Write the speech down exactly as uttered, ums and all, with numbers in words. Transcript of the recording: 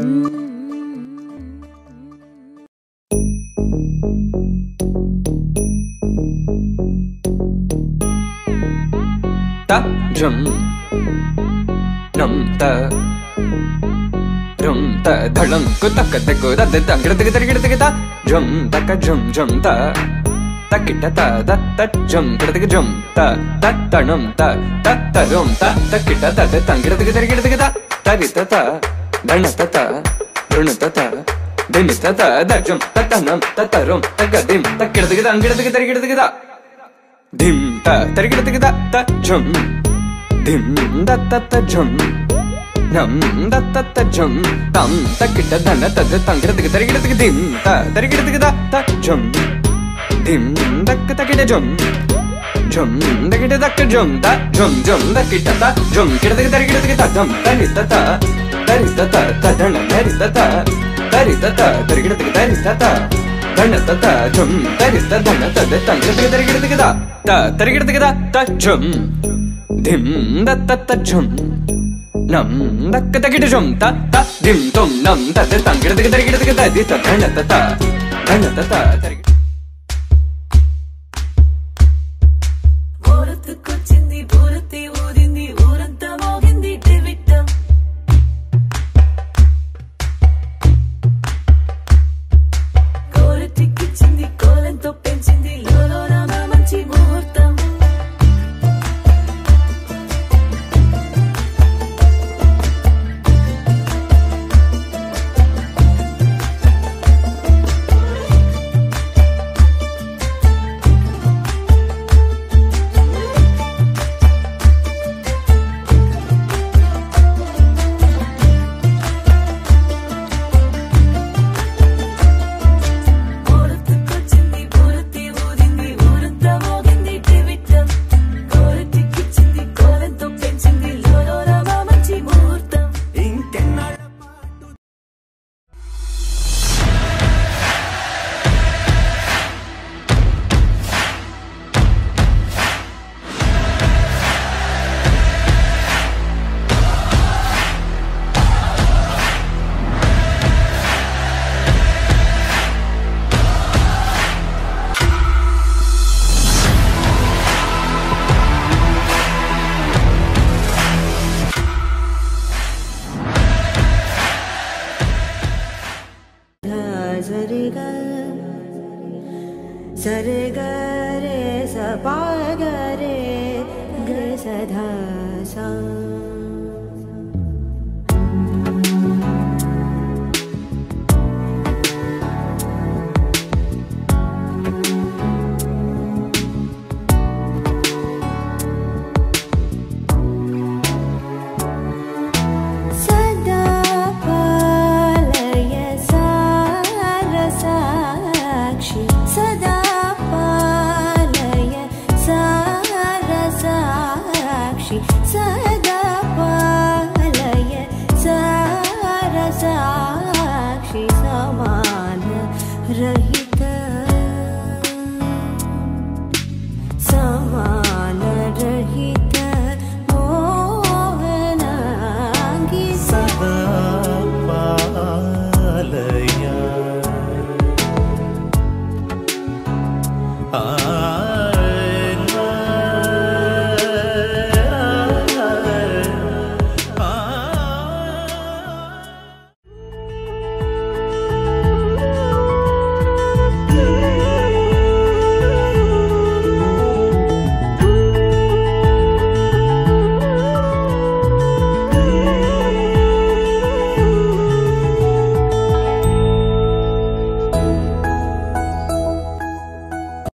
ta jum nam ta rum ta dhalam ku tak de ku da de dang de de de de ta jum ta ka jum jum ta ta kita ta da ta jum de de jum ta ta ta nam ta ta ta rum ta ta kita ta de dang de de de de ta ta ri ta ta dana ta ta run ta ta dim ta ta da jum ta ta nam ta ta rum ta ga dim ta kita de dang de de de de ta dim ta tarigida tigida ta jum dim da ta ta jum nam da ta ta jum tam ta kita dana ta de tangida tigida tarigida tigida dim ta tarigida tigida ta jum dim da ta kita jum jum da kita da jum ta jum jum da kita ta jum kita tigida tarigida tigida dam tani ta ta tari ta ta ta dana tari ta ta tari ta ta tarigida tigida tari ta ta dana ta ta jum tari ta dana ta de tangida tigida tarigida tigida ta tarigida tigida ta jum dim da ta ta jum nam da ta kita jum ta ta dim tum nam ta de tangida tigida tarigida tigida di ta dana ta ta dana ta ta tarigida ఓరతుకొచ్చింది బూరతి ఊరింది ఊరంతా మోగింది టివిట్టం కోరటికిచ్చింది కోలంతో పెంచింది లోలోన మంచి ముహూర్తం सरे ग रे स पा ग रे ग स ध सा Saree